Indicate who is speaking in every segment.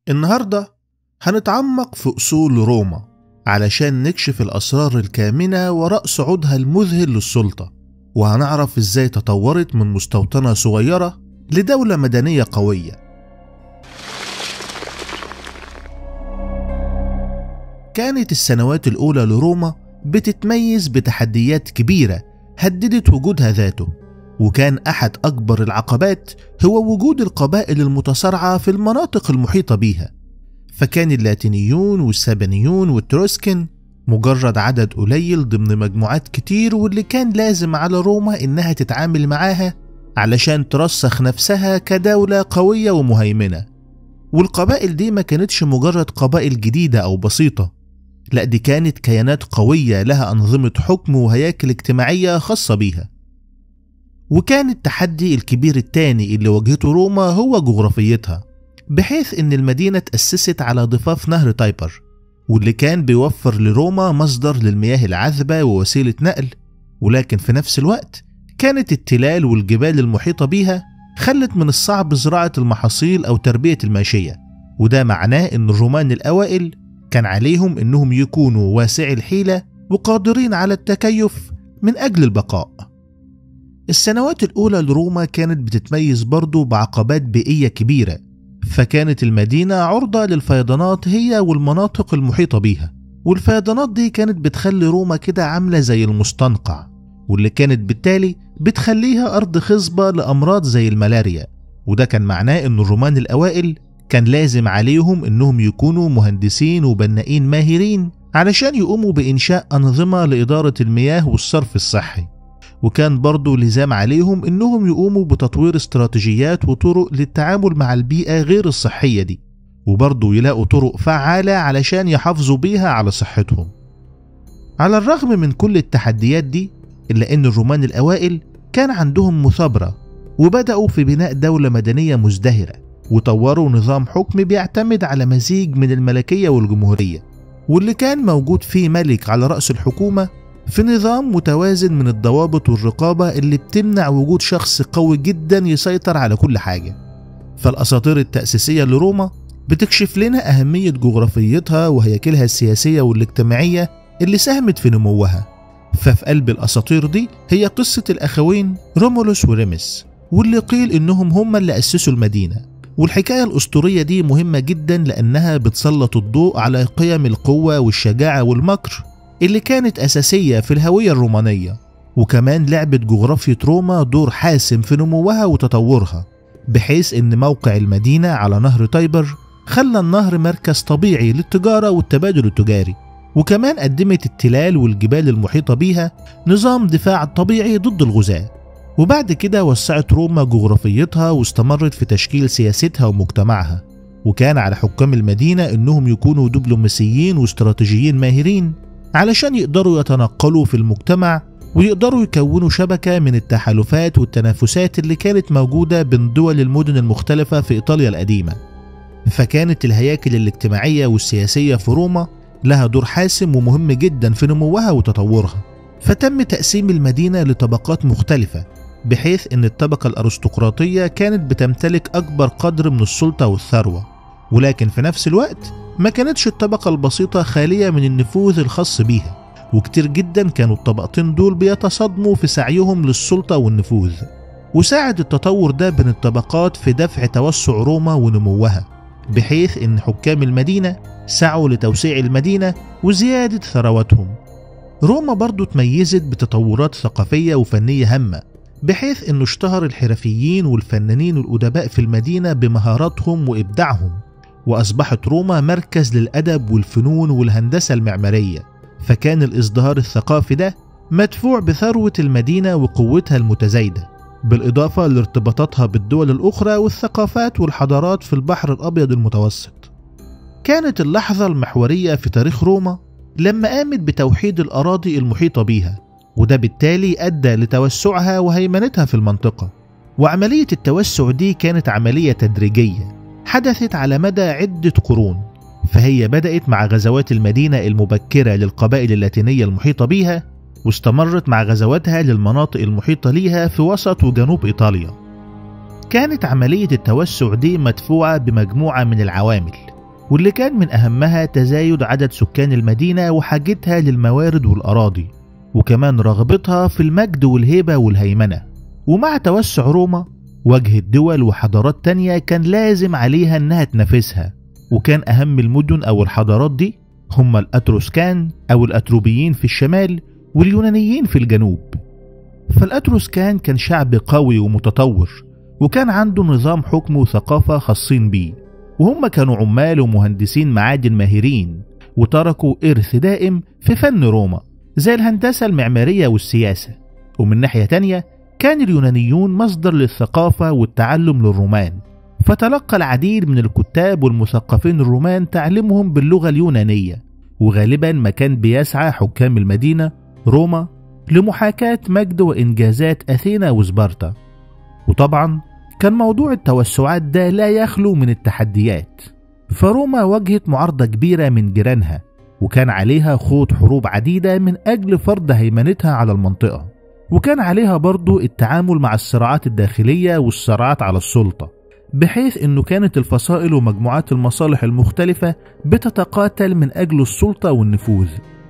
Speaker 1: النهاردة هنتعمق في أصول روما علشان نكشف الأسرار الكامنة وراء صعودها المذهل للسلطة، وهنعرف إزاي تطورت من مستوطنة صغيرة لدولة مدنية قوية. كانت السنوات الأولى لروما بتتميز بتحديات كبيرة هددت وجودها ذاته، وكان أحد أكبر العقبات هو وجود القبائل المتصارعة في المناطق المحيطة بيها. فكان اللاتينيون والسابانيون والتروسكن مجرد عدد قليل ضمن مجموعات كتير، واللي كان لازم على روما إنها تتعامل معاها علشان ترسخ نفسها كدولة قوية ومهيمنة. والقبائل دي ما كانتش مجرد قبائل جديدة أو بسيطة، لا دي كانت كيانات قوية لها أنظمة حكم وهياكل اجتماعية خاصة بيها. وكان التحدي الكبير التاني اللي واجهته روما هو جغرافيتها، بحيث ان المدينة تأسست على ضفاف نهر تايبر، واللي كان بيوفر لروما مصدر للمياه العذبة ووسيلة نقل. ولكن في نفس الوقت كانت التلال والجبال المحيطة بيها خلت من الصعب زراعة المحاصيل أو تربية الماشية، وده معناه ان الرومان الأوائل كان عليهم انهم يكونوا واسعي الحيلة وقادرين على التكيف من أجل البقاء. السنوات الأولى لروما كانت بتتميز برضو بعقبات بيئية كبيرة، فكانت المدينة عرضة للفيضانات هي والمناطق المحيطة بيها، والفيضانات دي كانت بتخلي روما كده عاملة زي المستنقع، واللي كانت بالتالي بتخليها أرض خصبة لأمراض زي الملاريا. وده كان معناه إن الرومان الأوائل كان لازم عليهم إنهم يكونوا مهندسين وبنائين ماهرين علشان يقوموا بإنشاء أنظمة لإدارة المياه والصرف الصحي، وكان برضو لزام عليهم إنهم يقوموا بتطوير استراتيجيات وطرق للتعامل مع البيئة غير الصحية دي، وبرضو يلاقوا طرق فعالة علشان يحافظوا بيها على صحتهم. على الرغم من كل التحديات دي، إلا إن الرومان الأوائل كان عندهم مثابرة، وبدأوا في بناء دولة مدنية مزدهرة، وطوروا نظام حكم بيعتمد على مزيج من الملكية والجمهورية، واللي كان موجود فيه ملك على رأس الحكومة في نظام متوازن من الضوابط والرقابة اللي بتمنع وجود شخص قوي جدا يسيطر على كل حاجة. فالأساطير التأسيسية لروما بتكشف لنا أهمية جغرافيتها وهياكلها السياسية والاجتماعية اللي ساهمت في نموها. ففي قلب الأساطير دي هي قصة الأخوين رومولوس وريمس، واللي قيل إنهم هم اللي أسسوا المدينة. والحكاية الأسطورية دي مهمة جدا لأنها بتسلط الضوء على قيم القوة والشجاعة والمكر اللي كانت أساسية في الهوية الرومانية. وكمان لعبت جغرافية روما دور حاسم في نموها وتطورها، بحيث إن موقع المدينة على نهر تايبر خلى النهر مركز طبيعي للتجارة والتبادل التجاري، وكمان قدمت التلال والجبال المحيطة بيها نظام دفاع طبيعي ضد الغزاة. وبعد كده وسعت روما جغرافيتها واستمرت في تشكيل سياستها ومجتمعها، وكان على حكام المدينة إنهم يكونوا دبلوماسيين واستراتيجيين ماهرين علشان يقدروا يتنقلوا في المجتمع ويقدروا يكونوا شبكة من التحالفات والتنافسات اللي كانت موجودة بين دول المدن المختلفة في إيطاليا القديمة. فكانت الهياكل الاجتماعية والسياسية في روما لها دور حاسم ومهم جدا في نموها وتطورها. فتم تقسيم المدينة لطبقات مختلفة، بحيث ان الطبقة الأرستقراطية كانت بتمتلك أكبر قدر من السلطة والثروة، ولكن في نفس الوقت ما كانتش الطبقة البسيطة خالية من النفوذ الخاص بيها، وكتير جدا كانوا الطبقتين دول بيتصادموا في سعيهم للسلطة والنفوذ. وساعد التطور ده بين الطبقات في دفع توسع روما ونموها، بحيث ان حكام المدينة سعوا لتوسيع المدينة وزيادة ثرواتهم. روما برضو تميزت بتطورات ثقافية وفنية هامة، بحيث انه اشتهر الحرفيين والفنانين والأدباء في المدينة بمهاراتهم وإبداعهم، وأصبحت روما مركز للأدب والفنون والهندسة المعمارية. فكان الازدهار الثقافي ده مدفوع بثروة المدينة وقوتها المتزايدة، بالإضافة لارتباطاتها بالدول الأخرى والثقافات والحضارات في البحر الأبيض المتوسط. كانت اللحظة المحورية في تاريخ روما لما قامت بتوحيد الأراضي المحيطة بيها، وده بالتالي أدى لتوسعها وهيمنتها في المنطقة. وعملية التوسع دي كانت عملية تدريجية حدثت على مدى عدة قرون، فهي بدأت مع غزوات المدينة المبكرة للقبائل اللاتينية المحيطة بيها، واستمرت مع غزواتها للمناطق المحيطة ليها في وسط وجنوب إيطاليا. كانت عملية التوسع دي مدفوعة بمجموعة من العوامل، واللي كان من أهمها تزايد عدد سكان المدينة وحاجتها للموارد والأراضي، وكمان رغبتها في المجد والهيبة والهيمنة. ومع توسع روما واجهت دول وحضارات تانية كان لازم عليها إنها تنافسها، وكان أهم المدن أو الحضارات دي هم الأتروسكان أو الأتروبيين في الشمال واليونانيين في الجنوب. فالأتروسكان كان شعب قوي ومتطور، وكان عنده نظام حكم وثقافة خاصين بيه، وهم كانوا عمال ومهندسين معادن ماهرين، وتركوا إرث دائم في فن روما زي الهندسة المعمارية والسياسة. ومن ناحية تانية كان اليونانيون مصدر للثقافة والتعلم للرومان، فتلقى العديد من الكتاب والمثقفين الرومان تعليمهم باللغة اليونانية. وغالبا ما كان بيسعى حكام المدينة روما لمحاكاة مجد وإنجازات أثينا وسبارتا. وطبعا كان موضوع التوسعات ده لا يخلو من التحديات، فروما واجهت معارضة كبيرة من جيرانها، وكان عليها خوض حروب عديدة من أجل فرض هيمنتها على المنطقة، وكان عليها برضو التعامل مع الصراعات الداخلية والصراعات على السلطة، بحيث أنه كانت الفصائل ومجموعات المصالح المختلفة بتتقاتل من أجل السلطة والنفوذ.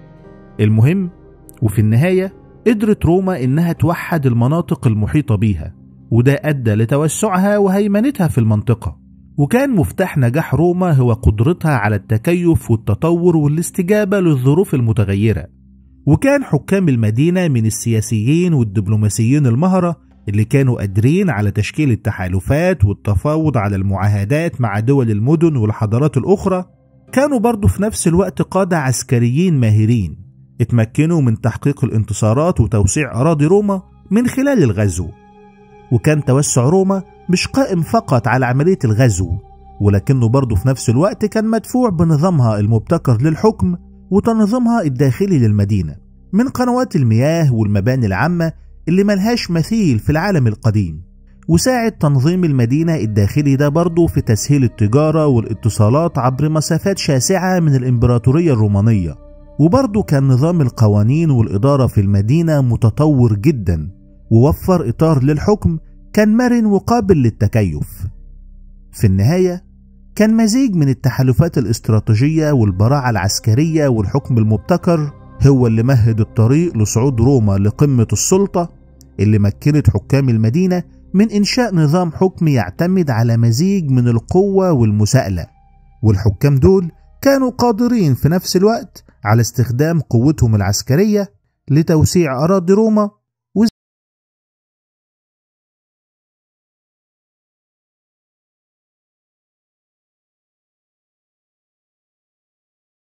Speaker 1: المهم وفي النهاية قدرت روما إنها توحد المناطق المحيطة بيها، وده أدى لتوسعها وهيمنتها في المنطقة. وكان مفتاح نجاح روما هو قدرتها على التكيف والتطور والاستجابة للظروف المتغيرة. وكان حكام المدينة من السياسيين والدبلوماسيين المهرة اللي كانوا قادرين على تشكيل التحالفات والتفاوض على المعاهدات مع دول المدن والحضارات الأخرى. كانوا برضو في نفس الوقت قادة عسكريين ماهرين اتمكنوا من تحقيق الانتصارات وتوسيع أراضي روما من خلال الغزو. وكان توسع روما مش قائم فقط على عملية الغزو، ولكنه برضو في نفس الوقت كان مدفوع بنظامها المبتكر للحكم وتنظيمها الداخلي للمدينة، من قنوات المياه والمباني العامة اللي ملهاش مثيل في العالم القديم. وساعد تنظيم المدينة الداخلي ده برضو في تسهيل التجارة والاتصالات عبر مسافات شاسعة من الإمبراطورية الرومانية. وبرضو كان نظام القوانين والإدارة في المدينة متطور جدا، ووفر إطار للحكم كان مرن وقابل للتكيف. في النهاية كان مزيج من التحالفات الاستراتيجية والبراعة العسكرية والحكم المبتكر هو اللي مهد الطريق لصعود روما لقمة السلطة، اللي مكنت حكام المدينة من إنشاء نظام حكم يعتمد على مزيج من القوة والمساءلة. والحكام دول كانوا قادرين في نفس الوقت على استخدام قوتهم العسكرية لتوسيع أراضي روما